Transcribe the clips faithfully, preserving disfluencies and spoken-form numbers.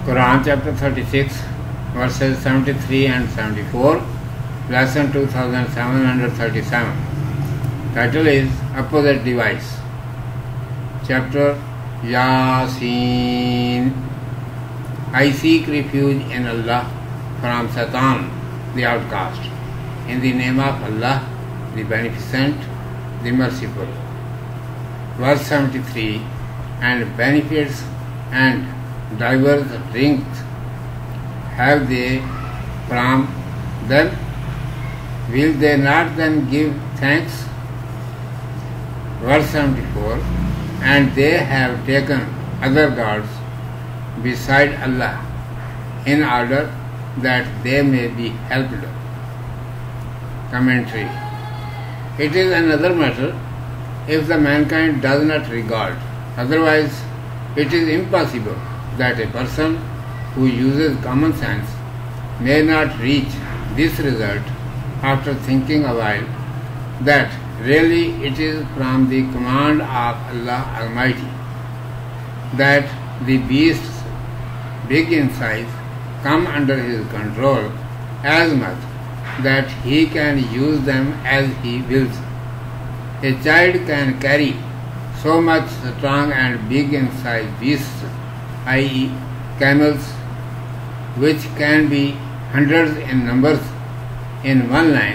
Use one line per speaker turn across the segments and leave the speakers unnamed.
Quran chapter thirty-six, verses seventy-three and seventy-four, lesson two thousand seven hundred thirty-seven. Title is Opposite Device. Chapter Yasin. I seek refuge in Allah from Satan, the outcast. In the name of Allah, the Beneficent, the Merciful. Verse seventy-three. And benefits and diverse things have they from them? Will they not then give thanks? Verse seventy-four. And they have taken other gods beside Allah in order that they may be helped. Commentary. It is another matter if the mankind does not regard. Otherwise, it is impossible that a person who uses common sense may not reach this result after thinking a while, that really it is from the command of Allah Almighty that the beasts, big in size, come under His control as much that He can use them as He wills. A child can carry so much strong and big in size beasts, that is camels, which can be hundreds in numbers in one line,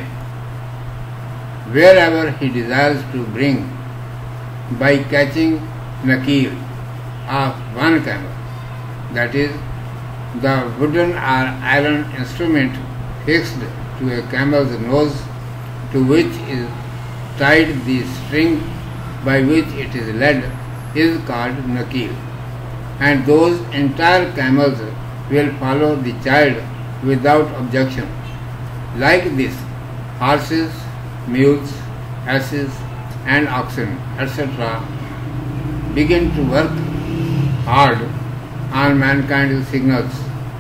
wherever he desires to bring by catching nakir of one camel, that is, the wooden or iron instrument fixed to a camel's nose, to which is tied the string by which it is led, is called nakir, and those entire camels will follow the child without objection. Like this, horses, mules, asses, and oxen, et cetera, begin to work hard on mankind's signals.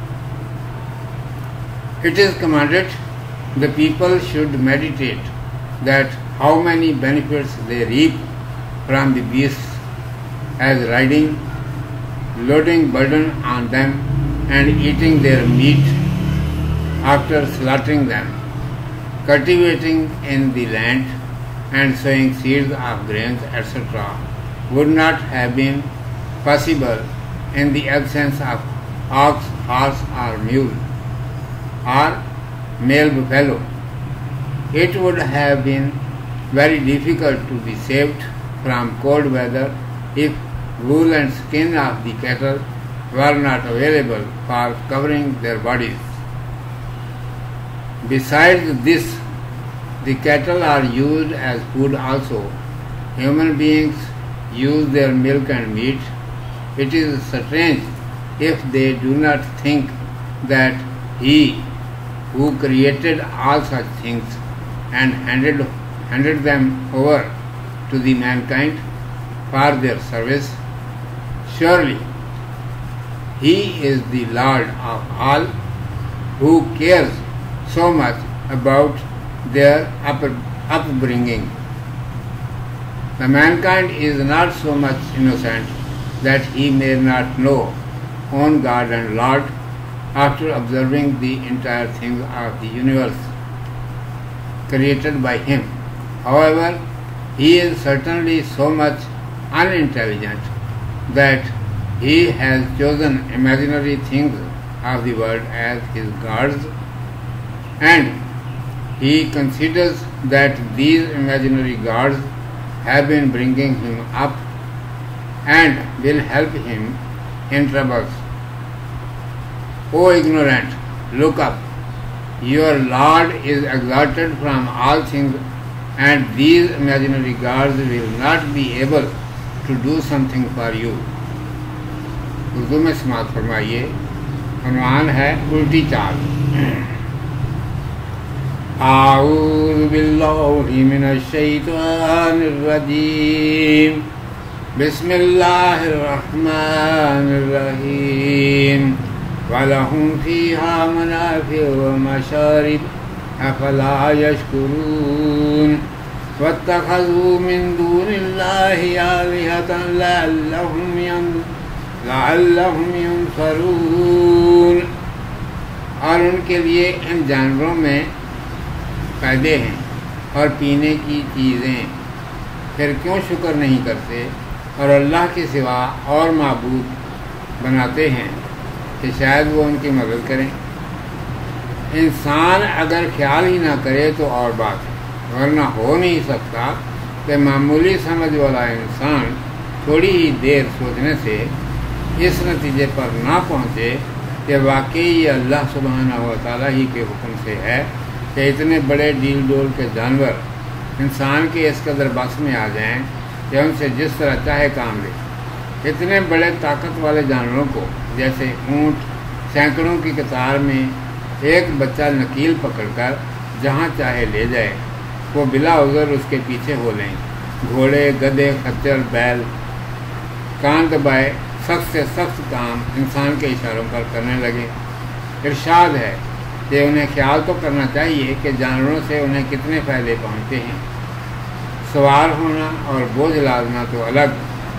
It is commanded the people should meditate that how many benefits they reap from the beasts, as riding, loading burden on them, and eating their meat after slaughtering them, cultivating in the land, and sowing seeds of grains, et cetera, would not have been possible in the absence of ox, horse, or mule, or male buffalo. It would have been very difficult to be saved from cold weather if wool and skin of the cattle were not available for covering their bodies. Besides this, the cattle are used as food also. Human beings use their milk and meat. It is strange if they do not think that He who created all such things and handed, handed them over to the mankind for their service, surely He is the Lord of all, who cares so much about their up, upbringing. The mankind is not so much innocent that he may not know own God and Lord after observing the entire things of the universe created by Him. However, he is certainly so much unintelligent that he has chosen imaginary things of the world as his gods, and he considers that these imaginary gods have been bringing him up and will help him in troubles. O ignorant, look up. Your Lord is exalted from all things, and these imaginary gods will not be able to do something for you. Urdu میں سماعت فرمائیے. عنوان ہے الٹی چال. اعوذ باللہ من الشیطان الرجیم. بسم اللہ الرحمن الرحیم. وَلَهُمْ فِيهَا مَنَافِعُ وَمَشَارِبُ أَفَلَا يَشْكُرُونَ. وَاتَّخَذُوا مِن دُونِ اللَّهِ آلِهَةً لَعَلَّهُمْ يَنصُرُونَ لعلہم ینصرون، اور ان کے لیے ان جانوروں میں فائدے ہیں اور پینے کی چیزیں، پھر کیوں شکر نہیں کرتے اور اللہ کے سوا اور معبود بناتے ہیں کہ شاید وہ ان کی مدد کریں۔ انسان اگر خیال ہی نہ کرے تو اور بات ہے، ورنہ ہو نہیں سکتا کہ معمولی سمجھ والا انسان تھوڑی ہی دیر سوچنے سے اس نتیجے پر نہ پہنچے کہ واقعی یہ اللہ سبحانہ و تعالیٰ ہی کے حکم سے ہے کہ اتنے بڑے ڈیل ڈول کے جانور انسان کے اس قدر بس میں آ جائیں کہ ان سے جس طرح چاہے کام لے۔ اتنے بڑے طاقت والے جانوروں کو جیسے اونٹ سینکڑوں کی قطار میں ایک بچہ نکیل پکڑ کر جہاں چاہے لے جائے، وہ بلا عذر اس کے پیچھے ہو لیں۔ گھوڑے، گدھے، خچر، بیل کان دبائے سخت سے سخت کام انسان کے اشاروں پر کرنے لگے۔ ارشاد ہے کہ انہیں خیال تو کرنا چاہیے کہ جانوروں سے انہیں کتنے فائدے پہنچتے ہیں۔ سوار ہونا اور بوجھ لادنا تو الگ،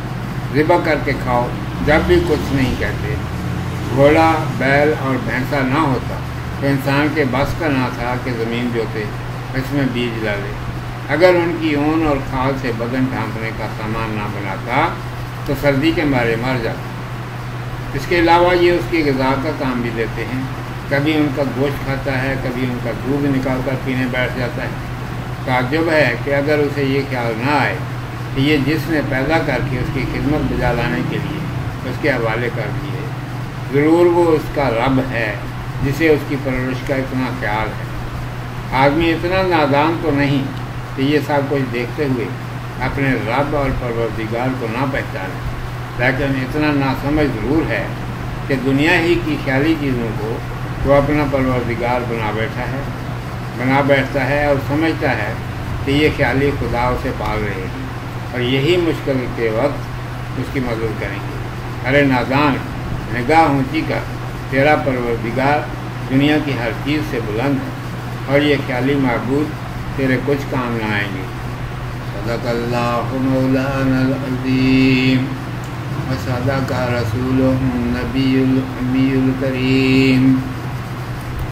ذبح کر کے کھاؤ جب بھی کچھ نہیں کہتے۔ گھوڑا، بیل اور بھینسا نہ ہوتا تو انسان کے بس کا نہ تھا کہ زمین جوتے، اس میں بیج ڈالے۔ اگر ان کی اون اور کھال سے بدن ڈھانپنے کا سامان نہ بناتا تو سردی کے مارے مر جاتا۔ اس کے علاوہ یہ اس کی غذا کا کام بھی دیتے ہیں، کبھی ان کا گوشت کھاتا ہے، کبھی ان کا دودھ نکال کر پینے بیٹھ جاتا ہے۔ تعجب ہے کہ اگر اسے یہ خیال نہ آئے کہ یہ جس نے پیدا کر کے اس کی خدمت بجا لانے کے لیے اس کے حوالے کر دیے، ضرور وہ اس کا رب ہے جسے اس کی پرورش کا اتنا خیال ہے۔ آدمی اتنا نادان تو نہیں کہ یہ سب کچھ دیکھتے ہوئے اپنے رب اور پروردگار کو نہ پہچانے، لیکن اتنا ناسمجھ ضرور ہے کہ دنیا ہی کی خیالی چیزوں کو وہ اپنا پروردگار بنا بیٹھا ہے بنا بیٹھتا ہے اور سمجھتا ہے کہ یہ خیالی خدا اسے پال رہے ہیں اور یہی مشکل کے وقت اس کی مدد کریں گے۔ ارے نادان، نگاہ اونچی کر، تیرا پروردگار دنیا کی ہر چیز سے بلند ہے اور یہ خیالی معبود تیرے کچھ کام نہ آئیں گے۔ صدق اللہ مولانا العظیم وصدق رسولہ النبی الامی الکریم۔